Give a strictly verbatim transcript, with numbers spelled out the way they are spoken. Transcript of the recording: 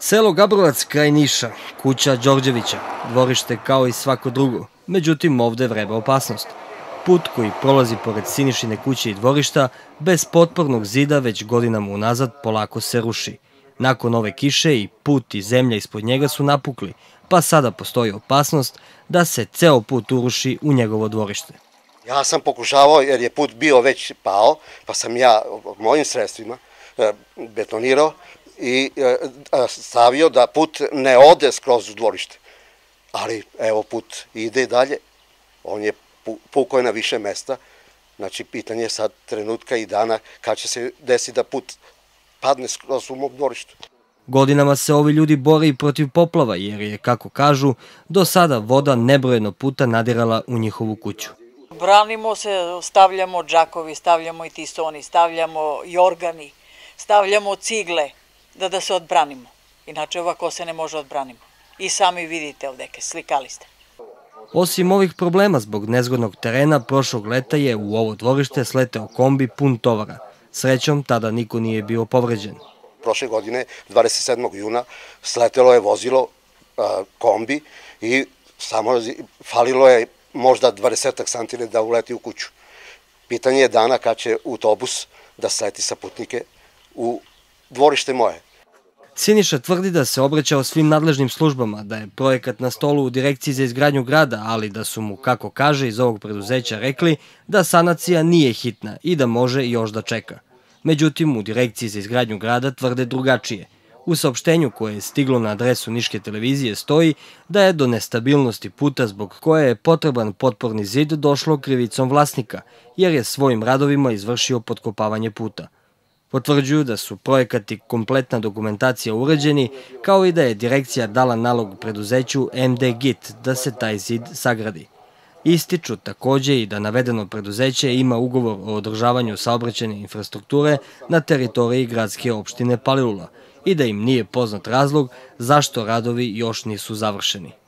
Selo Gabrovac kraj Niša, kuća Đorđevića, dvorište kao i svako drugo, međutim ovde vreba opasnost. Put koji prolazi pored Sinišine kuće i dvorišta, bez potpornog zida već godinama unazad polako se ruši. Nakon ove kiše i put i zemlja ispod njega su napukli, pa sada postoji opasnost da se ceo put uruši u njegovo dvorište. Ja sam pokušavao, jer je put bio već pao, pa sam ja mojim sredstvima betonirao i stavio da put ne ode skroz u dvorište. Ali evo put ide dalje, on je pukao na više mesta, znači pitanje je sad trenutka i dana kad će se desiti da put padne skroz u mom dvorištu. Godinama se ovi ljudi bore i protiv poplava, jer je, kako kažu, do sada voda nebrojeno puta nadirala u njihovu kuću. Branimo se, stavljamo džakovi, stavljamo i tisoni, stavljamo jorgani, stavljamo cigle da da se odbranimo. Inače ovako se ne može odbranimo. I sami vidite ovdje, slikali ste. Osim ovih problema zbog nezgodnog terena, prošlog leta je u ovo dvorište sleteo kombi pun tovara. Srećom, tada niko nije bio povređen. Prošle godine, dvadeset sedmog juna, sletelo je vozilo kombi i samo falilo je možda dvadesetak santimetara da uleti u kuću. Pitanje je dana kad će autobus da sleti sa putnike u dvorište moje. Siniša tvrdi da se obraćao svim nadležnim službama, da je projekat na stolu u Direkciji za izgradnju grada, ali da su mu, kako kaže, iz ovog preduzeća rekli da sanacija nije hitna i da može još da čeka. Međutim, u Direkciji za izgradnju grada tvrde drugačije. U saopštenju koje je stiglo na adresu Niške televizije stoji da je do nestabilnosti puta zbog koje je potreban potporni zid došlo krivicom vlasnika, jer je svojim radovima izvršio potkopavanje puta. Potvrđuju da su projekat i kompletna dokumentacija urađeni, kao i da je direkcija dala nalog preduzeću M D Git da se taj zid sagradi. Ističu takođe i da navedeno preduzeće ima ugovor o održavanju saobraćajne infrastrukture na teritoriji gradske opštine Palilula i da im nije poznat razlog zašto radovi još nisu završeni.